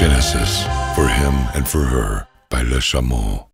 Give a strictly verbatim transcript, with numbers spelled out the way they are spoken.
Genesis, For Him and For Her by Le Chameau.